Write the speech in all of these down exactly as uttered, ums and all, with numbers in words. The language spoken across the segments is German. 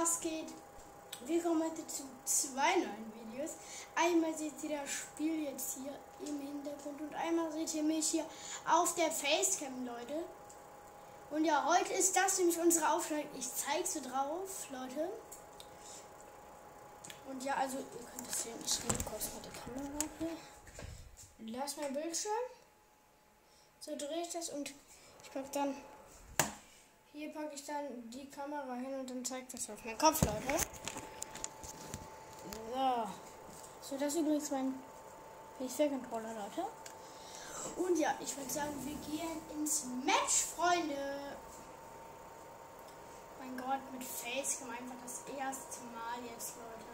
was geht? Willkommen heute zu zwei neuen Videos. Einmal seht ihr das Spiel jetzt hier im Hintergrund und einmal seht ihr mich hier auf der Facecam, Leute. Und ja, heute ist das nämlich unsere Aufnahme. Ich zeige so drauf, Leute. Und ja, also ihr könnt das sehen. Ich nehme kurz mal die Kamera hier. Lass mein Bildschirm. So drehe ich das und ich packe dann... Hier packe ich dann die Kamera hin und dann zeigt das auf meinen Kopf, Leute. So. So, das ist übrigens mein P C-Controller, Leute. Und ja, ich würde sagen, wir gehen ins Match, Freunde. Mein Gott, mit Facecam einfach das erste Mal jetzt, Leute.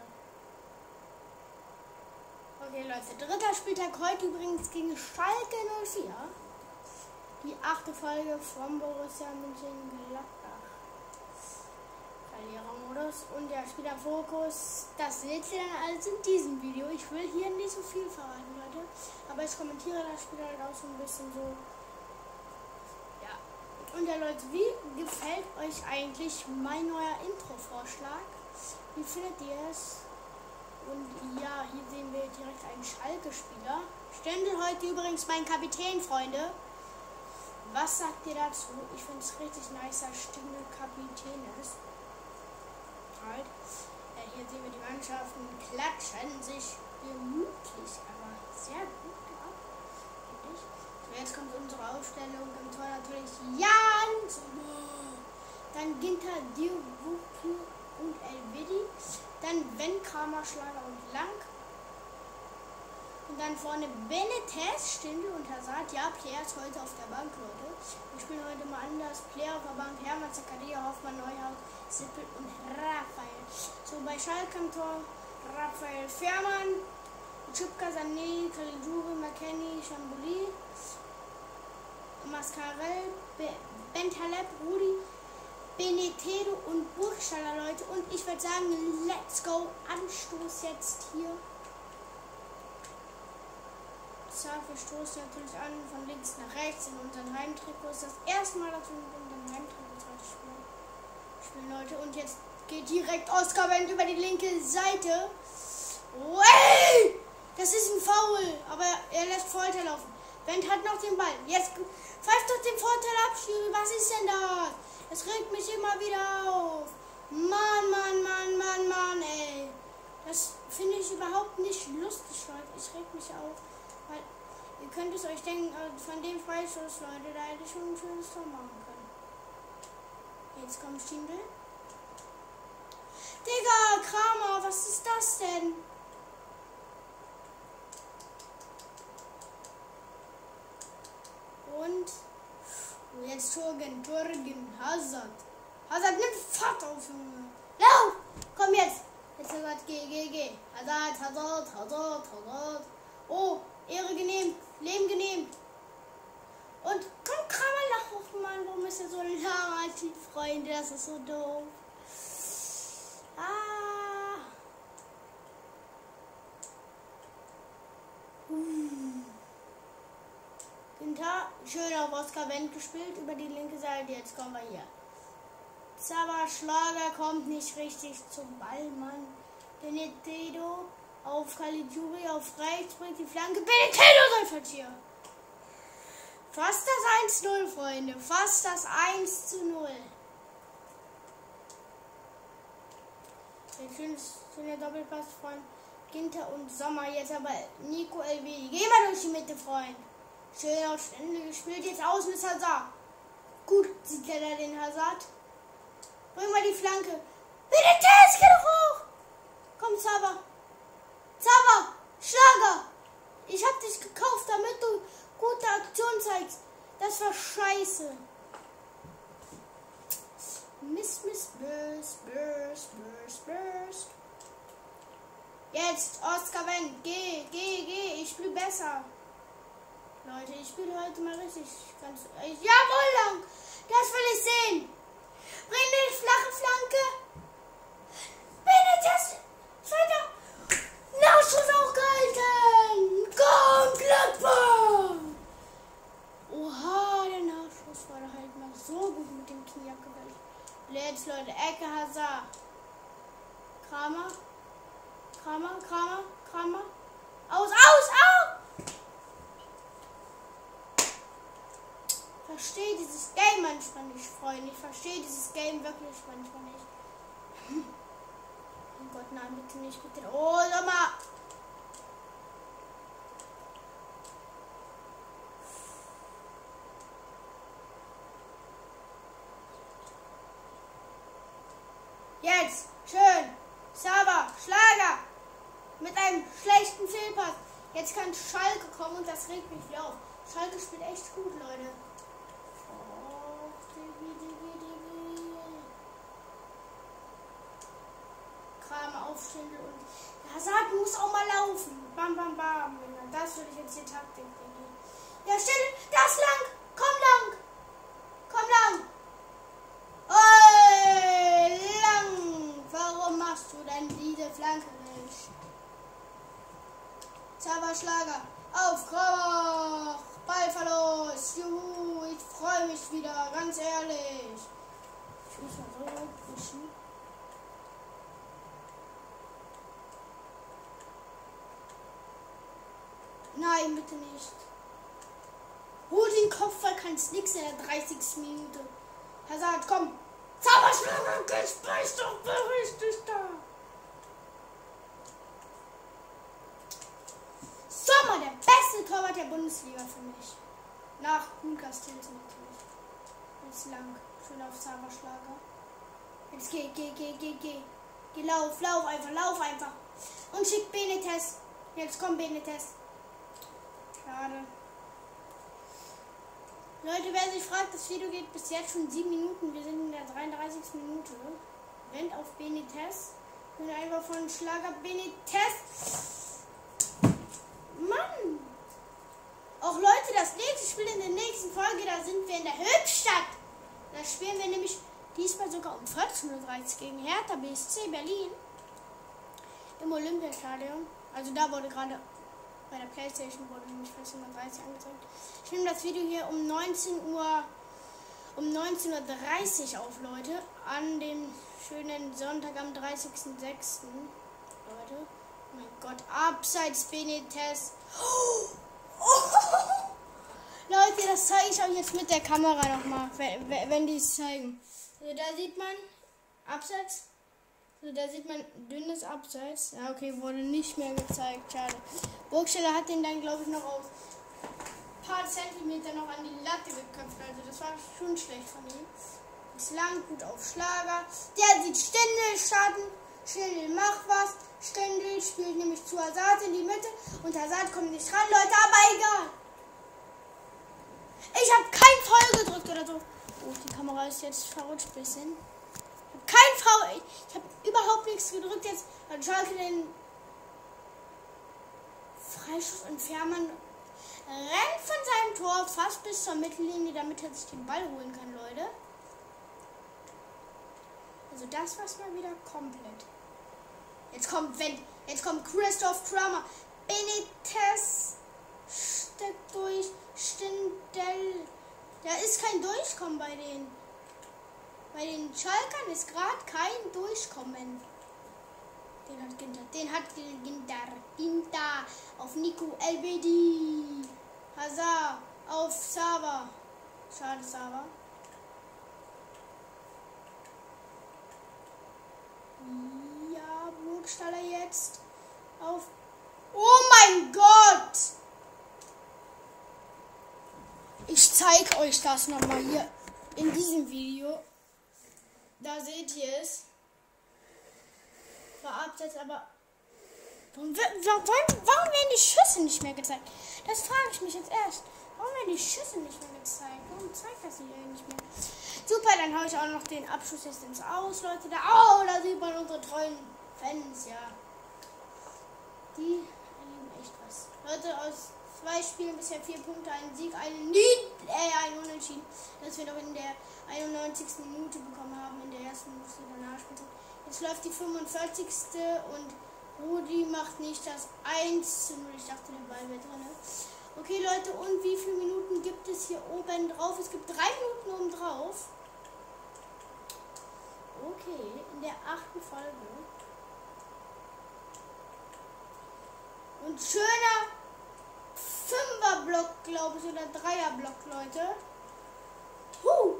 Okay, Leute, dritter Spieltag heute übrigens gegen Schalke null vier. Die achte Folge vom Borussia Mönchengladbach. Verlierermodus und der Spielerfokus. Das seht ihr dann alles in diesem Video. Ich will hier nicht so viel verraten, Leute. Aber ich kommentiere das Spiel halt auch so ein bisschen so. Ja. Und ja, Leute, wie gefällt euch eigentlich mein neuer Intro-Vorschlag? Wie findet ihr es? Und ja, hier sehen wir direkt einen Schalke-Spieler. Stendel heute übrigens mein Kapitän, Freunde. Was sagt ihr dazu? Ich finde es richtig nice, dass Stendel Kapitän ist. Halt. Ja, hier sehen wir die Mannschaften klatschen sich gemütlich, aber sehr gut ab, finde ich. So, jetzt kommt unsere Aufstellung. Im Tor natürlich Jan. Dann Ginter, Diowuki und Elvedi. Dann Ben, Kramer, Schlager und Lang. Und dann vorne Benitez, Stindl und Hazard. Ja, Player ist heute auf der Bank, Leute. Wir spielen heute mal anders. Player auf der Bank, Hermann, Zakaria, Hoffmann, Neuhaus, Sippel und Raphael. So, bei Schalke am Tor Raphael Fährmann, Chipka, Sané, Caligiuri, McKennie, Chambouli, Mascarell, Bentaleb, Rudi, Benedetto und Burgstaller, Leute. Und ich würde sagen, let's go. Anstoß jetzt hier. Wir stoßen natürlich an von links nach rechts in unseren Heimtrikot. Das erste Mal, dass wir mit unseren Heimtrikots heute spielen. spielen, Leute. Und jetzt geht direkt Oscar Wendt über die linke Seite. Oh, ey! Das ist ein Foul, aber er lässt Vorteil laufen. Wendt hat noch den Ball. Jetzt pfeift doch den Vorteil ab, Schiri. Was ist denn das? Das regt mich immer wieder auf. Mann, Mann, Mann, Mann, Mann, ey. Das finde ich überhaupt nicht lustig, Leute. Ich reg mich auf. Weil ihr könnt es euch denken, von dem Freischuss, Leute, da hätte ich schon ein schönes Tor machen können. Jetzt kommt Stindl. Digga, Kramer, was ist das denn? Und jetzt Jürgen, Jürgen, Hazard. Hazard, nimm Fahrt auf, Junge. Lauf! Komm jetzt! Jetzt Hazard, geh, geh, geh. Hazard, Hazard, Hazard, Hazard. Oh, Ehre genehmt, Leben genehmt. Und komm, Kramer, lach hoch, Mann. Warum ist er so lang, die Freunde? Das ist so doof. Ah. Hm. Ginter, schön auf Oscar Wendt gespielt, über die linke Seite. Jetzt kommen wir hier. Zaba Schlager kommt nicht richtig zum Ball, Mann. Benedetto. Auf Caligiuri, auf rechts, bringt die Flanke. Benedetto soll hier. Fast das eins zu null, Freunde. Fast das eins zu null. Ein schönes, schöner Doppelpass von Ginter und Sommer. Jetzt aber Nico Elvedi. Geh mal durch die Mitte, Freund. Schön auf Stände gespielt. Jetzt aus mit Hazard. Gut, sieht er da den Hazard. Bring mal die Flanke. Benedetto, geh doch hoch. Komm, Zaba. Zaba, Schlager, ich hab dich gekauft, damit du gute Aktion zeigst. Das war scheiße. Miss, Miss, Burst, Burst, Burst, Burst. Jetzt, Oscar Wendt, geh, geh, geh, ich spiele besser. Leute, ich spiele heute mal richtig ganz... Äh, jawohl, lang, das will ich sehen. Bring die flache Flanke. Bitte, das... Weiter. Nachschuss auch gehalten! Komm, Gladbach! Oha, der Nachschuss war da halt mal so gut mit dem Knie abgewälzt. Jetzt, Leute, Ecke Hazard. Kramer. Kramer, Kramer, Kramer. Aus, aus, aus! Ich verstehe dieses Game manchmal nicht, Freunde. Ich verstehe dieses Game wirklich manchmal nicht. Oh Gott, nein, bitte nicht, bitte. Oh, sag mal. Jetzt, schön. Sava, Schlager. Mit einem schlechten Fehlpass. Jetzt kann Schalke kommen und das regt mich wieder auf. Schalke spielt echt gut, Leute. Oh, Digi, Digi, Digi. Kram aufstellen und Hazard muss auch mal laufen. Bam, bam, bam. Das würde ich jetzt hier Taktik denken. Ja, still, das lang. Komm lang. Komm lang. Oi, lang. Warum machst du denn diese Flanke nicht? Sava, Schlager. Auf, Krach. Ballverlust. Juhu, ich freue mich wieder, ganz ehrlich. Ich muss mal so pushen. Nein, bitte nicht. Hol den Kopfball, kannst nix in der dreißigsten Minute. Hazard, komm. Zauberschlager, Gespräch doch berichtigt da. Sommer, der beste Torwart der Bundesliga für mich. Nach Lukas Tilson natürlich. Jetzt lang. Schön auf Zauberschlager. Jetzt geh, geh, geh, geh, geh. Geh, lauf, lauf einfach, lauf einfach. Und schick Benitez. Jetzt kommt Benitez. Schade. Leute, wer sich fragt, das Video geht bis jetzt schon sieben Minuten. Wir sind in der dreiunddreißigsten Minute. Rennt auf Benitez. Und einfach von Schlager Benitez. Mann! Auch Leute, das nächste Spiel in der nächsten Folge, da sind wir in der Hübstadt. Da spielen wir nämlich diesmal sogar um vierzehn Uhr dreißig gegen Hertha B S C Berlin. Im Olympiastadion. Also da wurde gerade bei der Playstation wurde nämlich vierzehn Uhr dreißig angezeigt. Ich nehme das Video hier um neunzehn Uhr um neunzehn Uhr dreißig auf, Leute. An dem schönen Sonntag am dreißigsten sechsten Leute. Oh mein Gott, abseits Benitez. Oh, oh. Leute, das zeige ich euch jetzt mit der Kamera nochmal, wenn, wenn die es zeigen. Also da sieht man abseits. So, da sieht man dünnes Abseits. Ja, okay, wurde nicht mehr gezeigt. Schade. Burgstaller hat den dann, glaube ich, noch auf ein paar Zentimeter noch an die Latte geköpft. Also das war schon schlecht von ihm. Ist lang, gut auf Schlager. Der sieht Stendel starten. Stendel macht was. Stendel spielt nämlich zu Hazard in die Mitte. Und Hazard kommt nicht ran, Leute, aber egal. Ich habe kein Foul gedrückt oder so. Oh, die Kamera ist jetzt verrutscht ein bisschen. Kein Foul. Ich habe überhaupt nichts gedrückt. Jetzt hat Schalke den Freischuss und Fährmann rennt von seinem Tor fast bis zur Mittellinie, damit er sich den Ball holen kann, Leute. Also das war's mal wieder komplett. Jetzt kommt, wenn, jetzt kommt Christoph Kramer. Benitez steckt durch. Stindel. Da ist kein Durchkommen bei den. Bei den Schalkern ist gerade kein Durchkommen. Den hat Ginter. Den hat Ginter. Ginter auf Nico Elvedi. Hazard auf Sava. Schade, Sava. Ja, Burgstaller jetzt auf. Oh mein Gott! Ich zeige euch das nochmal hier in diesem Video. Da seht ihr es. War abseits, aber warum, warum, warum werden die Schüsse nicht mehr gezeigt? Das frage ich mich jetzt erst. Warum werden die Schüsse nicht mehr gezeigt? Warum zeigt das hier nicht mehr? Super, dann haue ich auch noch den Abschluss jetzt ins Aus, Leute. Da, oh, da sieht man unsere treuen Fans, ja. Die erleben echt was. Leute, aus zwei Spielen bisher vier Punkte, einen Sieg, einen Nied, äh, einen Unentschieden, das wir noch in der einundneunzigsten Minute bekommen haben, in der ersten Minute der Nachspielzeit. Jetzt läuft die fünfundvierzigste und Rudi macht nicht das eins zu null. Ich dachte, der Ball wäre drin. Okay, Leute, und wie viele Minuten gibt es hier oben drauf? Es gibt drei Minuten oben drauf. Okay, in der achten Folge. Und schöner Fünferblock, glaube ich, oder Dreierblock, Leute. Huh.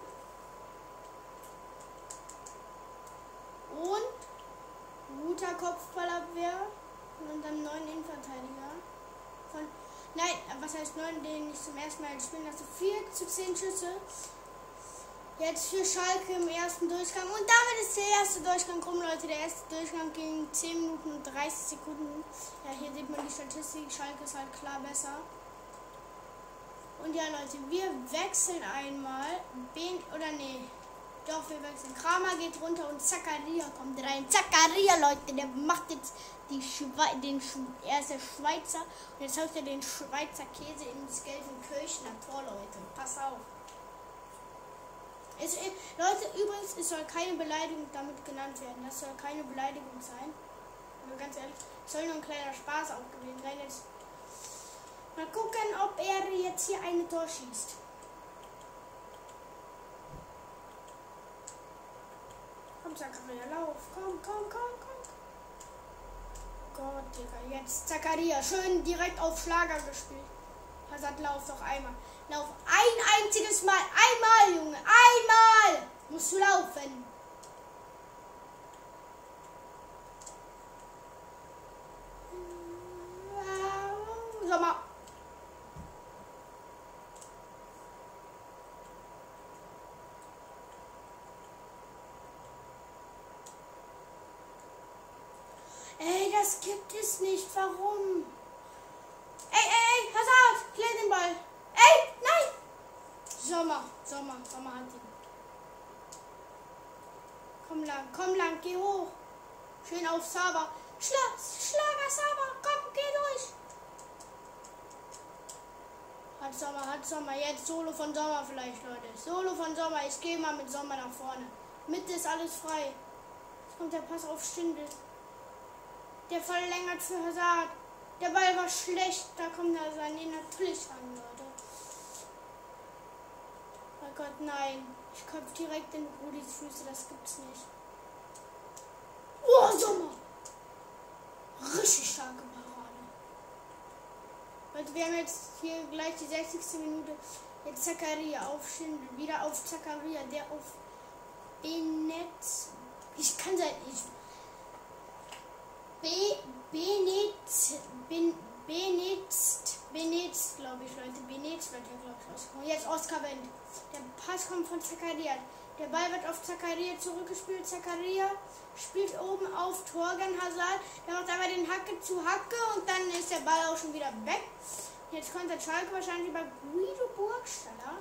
Und guter Kopfballabwehr und dann neun Innenverteidiger. Von, nein, was heißt neun, den ich zum ersten Mal spielen lasse. vier zu zehn Schüsse. Jetzt für Schalke im ersten Durchgang. Und damit ist der erste Durchgang rum, Leute. Der erste Durchgang ging zehn Minuten und dreißig Sekunden. Ja, hier sieht man die Statistik. Schalke ist halt klar besser. Und ja, Leute, wir wechseln einmal. Ben, oder nee. Doch, wir wechseln. Kramer geht runter und Zakaria kommt rein. Zakaria, Leute, der macht jetzt die Schwe den Sch er ist der Schweizer. Und jetzt haut er den Schweizer Käse ins Gelsenkirchener Tor, Leute. Pass auf. Es, Leute, übrigens, es soll keine Beleidigung damit genannt werden. Das soll keine Beleidigung sein. Aber ganz ehrlich, es soll nur ein kleiner Spaß auch gewesen sein. Jetzt mal gucken, ob er jetzt hier eine Tor schießt. Komm, Zakaria, lauf. Komm, komm, komm, komm. Gott, Digga. Jetzt Zakaria. Schön direkt auf Schlager gespielt. Hazard, lauf doch einmal. Lauf ein einziges Mal. Einmal, Junge. Einmal musst du laufen. Sommer. Ey, das gibt es nicht. Warum? Ey, ey, ey, Hazard, klär den Ball. Ey, nein! Sommer, Sommer, Sommer hat ihn. Komm lang, komm lang, geh hoch. Schön auf Saba. Schlag, Schlager Saba, komm, geh durch. Hat Sommer, hat Sommer. Jetzt Solo von Sommer vielleicht, Leute. Solo von Sommer. Ich gehe mal mit Sommer nach vorne. Mitte ist alles frei. Jetzt kommt der Pass auf Stindl. Der verlängert für Hazard. Der Ball war schlecht. Da kommt er sein natürlich ran, Leute. Oh Gott, nein. Ich köpfe direkt in Rudis Füße. Das gibt's nicht. Oh, Sommer. Richtig starke Parade. Leute, wir haben jetzt hier gleich die sechzigste Minute. Jetzt Zakaria auf Schindel. Wieder auf Zakaria. Der auf Benetz. Ich kann sein. Ich Be, Benetz, Ben, Benetz, Benetz, glaube ich, Leute. Benetz wird ja, glaube ich, rauskommen. Jetzt Oskar Wendt. Der Pass kommt von Zakaria. Der Ball wird auf Zakaria zurückgespielt. Zakaria spielt oben auf Torgan Hazard. Der macht aber den Hacke zu Hacke und dann ist der Ball auch schon wieder weg. Jetzt kommt der Schalke wahrscheinlich über Guido Burgstaller.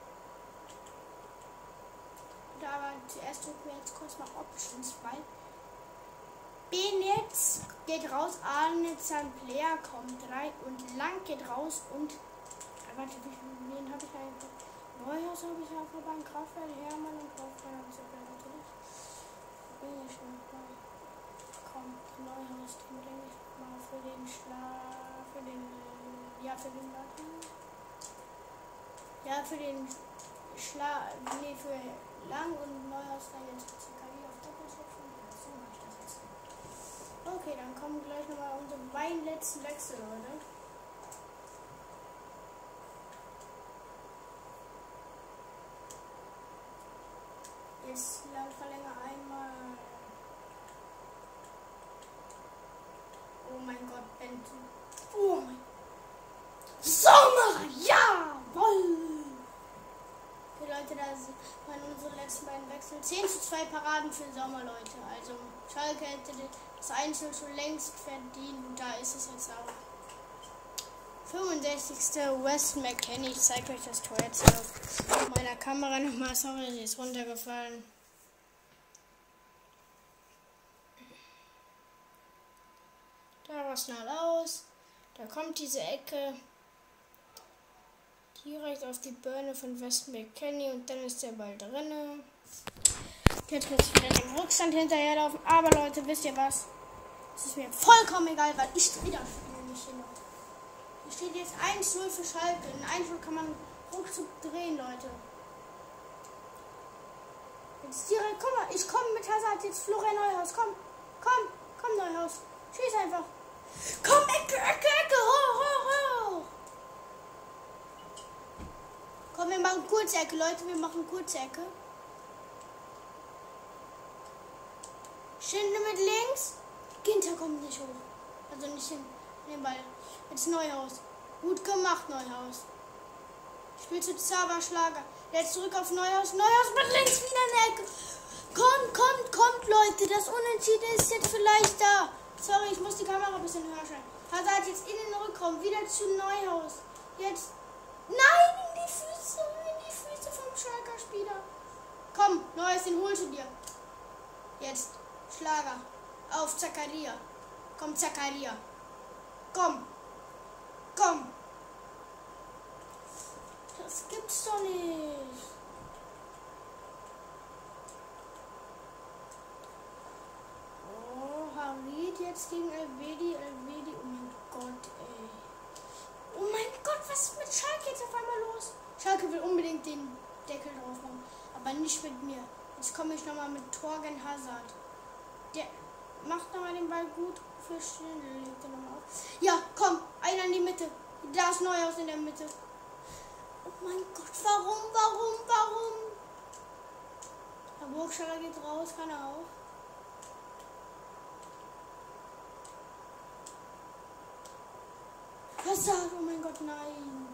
Aber zuerst drücken wir jetzt kurz mal optisch ins Ball. Benetz geht raus, Arne Zamplea kommt rein und Lang geht raus und äh, warte, wen habe ich eigentlich? Neuhaus habe ich auf der Bank, Kraftwerk, Hermann und Kraftwerk habe ich auf der natürlich. Bin ich schon mal. Komm, Neuhaus, den bringe ich mal für den Schlag, für den, ja, für den Latten. Ja, für den Schlag, nee, für Lang und Neuhaus dann jetzt C K I auf Doppelschöpfung. So mache ich das jetzt. Okay, dann kommen gleich nochmal unsere beiden letzten Wechsel, Leute. Jetzt lang verlängere einmal. Oh mein Gott, Benton. Oh mein Sommer! Jawohl! Okay, Leute, das waren unsere letzten beiden Wechsel. zehn zu zwei Paraden für Sommer, Leute. Also, Schalke hätte das Einzel schon längst verdient. Und da ist es jetzt auch. fünfundsechzigste Wes McKennie. Ich zeige euch das Tor jetzt auf meiner Kamera nochmal. Sorry, sie ist runtergefallen. Da war es schnell aus. Da kommt diese Ecke direkt auf die Birne von Wes McKennie und dann ist der Ball drinne. Jetzt muss ich wieder den Rückstand hinterherlaufen. Aber Leute, wisst ihr was? Es ist mir vollkommen egal, weil ich wieder spiele nicht hin. Hier steht jetzt eins null für Schalke. In eins null kann man ruckzuck drehen, Leute. Jetzt direkt, komm mal, ich komme mit Hazard, jetzt Florian Neuhaus. Komm, komm, komm Neuhaus. Schieß einfach. Komm, Ecke, Ecke, Ecke, hoch, hoch, hoch. Komm, wir machen kurze Ecke, Leute, wir machen kurze Ecke. Schinde mit links. Ginter kommt nicht hoch. Also nicht hin. Den Ball. Jetzt Neuhaus. Gut gemacht, Neuhaus. Spiel zu Xaver Schlager. Jetzt zurück auf Neuhaus. Neuhaus mit links wieder in der Ecke. Kommt, kommt, kommt, Leute. Das Unentschieden ist jetzt vielleicht da. Sorry, ich muss die Kamera ein bisschen höher stellen. Hazard jetzt in den Rückraum. Wieder zu Neuhaus. Jetzt. Nein, in die Füße. In die Füße vom Schalker Spieler. Komm, Neuhaus, den holst du dir. Jetzt. Schlager. Auf Zakaria. Komm, Zakaria. Komm. Komm. Das gibt's doch nicht. Oh, Harid jetzt gegen Elvedi. Elvedi. Oh mein Gott, ey. Oh mein Gott, was ist mit Schalke jetzt auf einmal los? Schalke will unbedingt den Deckel drauf machen. Aber nicht mit mir. Jetzt komme ich nochmal mit Thorgan Hazard. Der macht nochmal den Ball gut für Stindl. Legt er nochmal auf. Ja, komm, einer in die Mitte. Da ist Neuhaus in der Mitte. Oh mein Gott, warum, warum, warum? Der Burgstaller geht raus, kann er auch. Hazard, oh mein Gott, nein.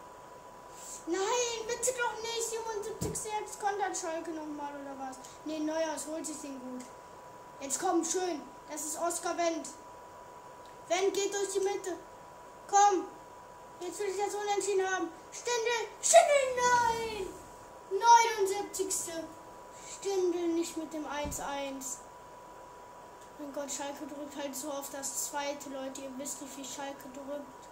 Nein, bitte doch nicht. siebenundsiebzig. Jetzt kontert Schalke nochmal oder was? Ne, Neuhaus holt sich den gut. Jetzt komm, schön. Das ist Oskar Wendt. Wendt geht durch die Mitte. Komm. Jetzt will ich das Unentschieden haben. Stindl. Stindl, nein. neunundsiebzig. Stindl nicht mit dem eins eins. Mein Gott, Schalke drückt halt so auf das zweite, Leute. Ihr wisst nicht, wie Schalke drückt.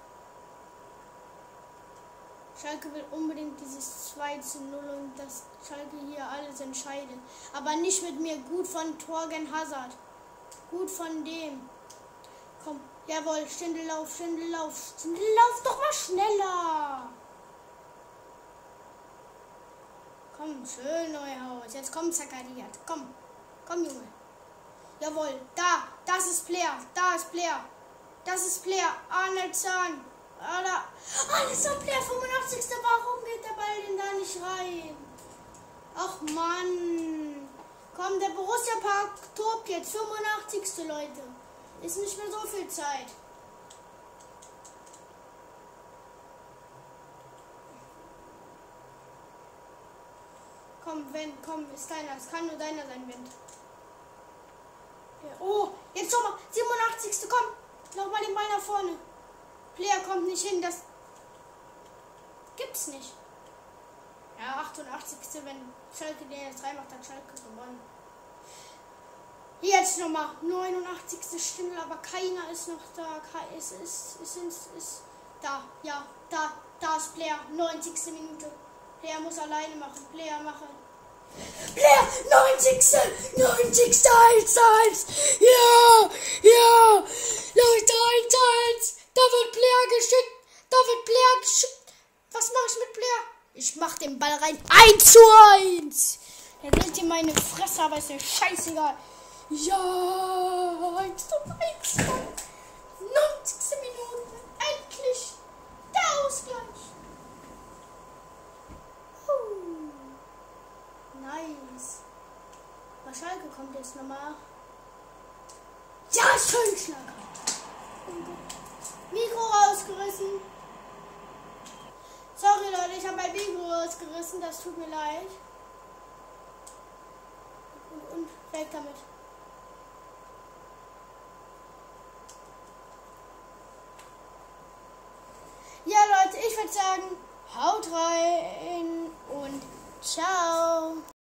Schalke will unbedingt dieses zwei zu null und dass Schalke hier alles entscheidet. Aber nicht mit mir. Gut von Thorgan Hazard. Gut von dem. Komm, jawohl, Stindl lauf, Stindl lauf. Stindl lauf doch mal schneller. Komm, schön, Neuhaus. Jetzt kommt Zakaria. Komm, komm, Junge. Jawohl, da, das ist Player. Da ist Player. Das ist Player. Arnold Zahn. Alter. Alles am Player, fünfundachtzigste. Warum geht der Ball denn da nicht rein? Ach Mann. Komm, der Borussia Park tobt jetzt. fünfundachtzigste. Leute. Ist nicht mehr so viel Zeit. Komm, wenn, komm, ist deiner. Es kann nur deiner sein, Wind. Ja. Oh, jetzt schon mal. siebenundachtzigste. Komm. Nochmal den Ball nach vorne. Player kommt nicht hin, das gibt's nicht. Ja, achtundachtzigste. Wenn Schalke den jetzt reinmacht, hat Schalke gewonnen. Jetzt nochmal. neunundachtzigste. Stindl, aber keiner ist noch da. Es ist, ist, ist, ist da. Ja, da. Da ist Player. neunzigste. Minute. Player muss alleine machen. Player machen. Player, neunzigste. neunzigste. eins eins. Ja, ja. Leute, eins eins. Da wird Player geschickt. Da wird Player geschickt. Was mache ich mit Player? Ich mache den Ball rein. eins zu eins. Er rennt in meine Fresse, aber ist mir scheißegal. Ja, eins zu eins. neunzigste. Minute. Endlich. Der Ausgleich. Uh, nice. Aber Schalke kommt jetzt nochmal. Ja, schön Schlager. Mikro rausgerissen. Sorry Leute, ich habe mein Mikro rausgerissen, das tut mir leid. Und, und weg damit. Ja Leute, ich würde sagen, haut rein und ciao.